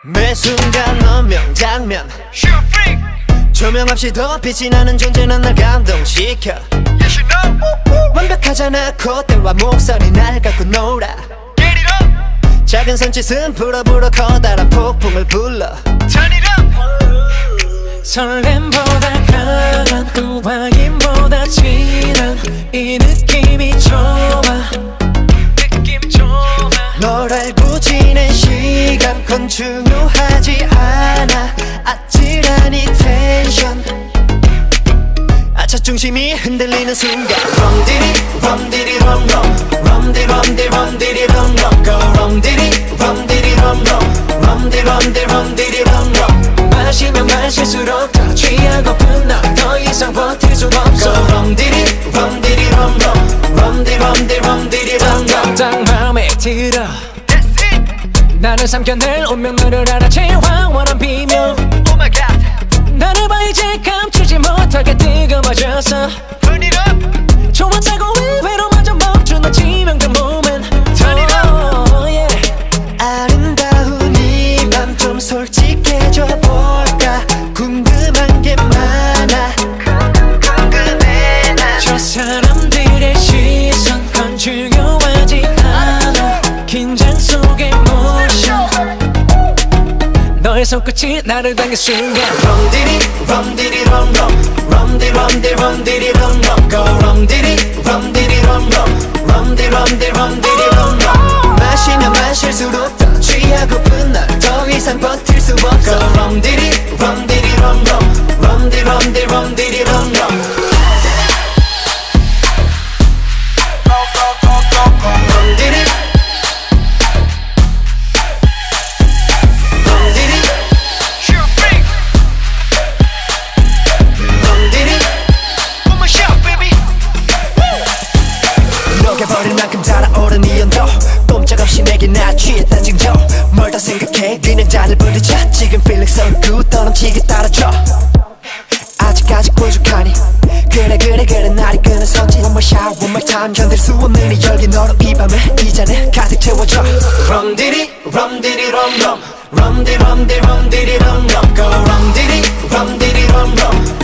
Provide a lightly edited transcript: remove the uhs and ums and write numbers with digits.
매 순간 넌 명장면 조명 없이 더 빛이 나는 존재는 날 감동시켜 완벽하잖아 콧대와 목소리 날 갖고 놀아 작은 손짓은 불어불어 커다란 폭풍을 불러 설렘보다 강한 그 확인보다 진한 이 느낌이 좋아 널 알고 지낸 시간 건 중요하지 않아 아찔한 이 텐션 자존심이 흔들리는 순간 Rum dee dee, rum dee dee rum rum Rum dee rum dee rum dee dee rum rum Go rum dee dee, rum dee dee rum rum Rum dee rum dee rum dee dee rum rum 마시면 마실수록 더 취하고픈 나 더 이상 버틸 수 없어 Go rum dee dee, rum dee dee rum rum Rum dee rum dee rum dee dee rum rum 딱 마음에 들어 나를 삼켜낼 운명을 알아채 황홀한 비명 Oh my god 나를 봐 이제 감추지 못하게 뜨거워져서 Turn it up 좋았다고 의외로마저 멈춘 치명적 moment Turn it up yeah. 아름다운 이 맘 좀 솔직해져 볼까 궁금한 게 많아 궁금해 나 저 사람들의 시선 건 중요하지 않아 긴장 속의 모션 너의 손끝이 나를 당긴 순간 Rum dee dee, rum dee dee rum rum Rum dee rum dee rum dee dee rum rum Go rum dee dee, rum dee dee rum rum Rum dee rum dee rum dee dee rum rum 마시면 마실수록 더 취하고픈 날 더 이상 버틸 수 없어 Go rum dee dee, rum dee dee rum rum Rum dee rum dee rum dee dee rum rum Rum dee dee 버릴 만큼 달아오른 이 연도 꼼짝없이 내게 나 취했단 징조 뭘 더 생각해 그냥 잔을 부딪혀 지금 feeling so good 떠넘치게 따라줘 아직까지 부족하니 그래 날이 끄는 성질 One more shot one more time 견딜 수 없는 이 열기 너로 이 밤을 이 잔을 가득 채워줘 Rum dee dee rum dee dee rum rum Rum dee rum dee rum dee dee rum rum Go rum dee dee rum dee dee rum rum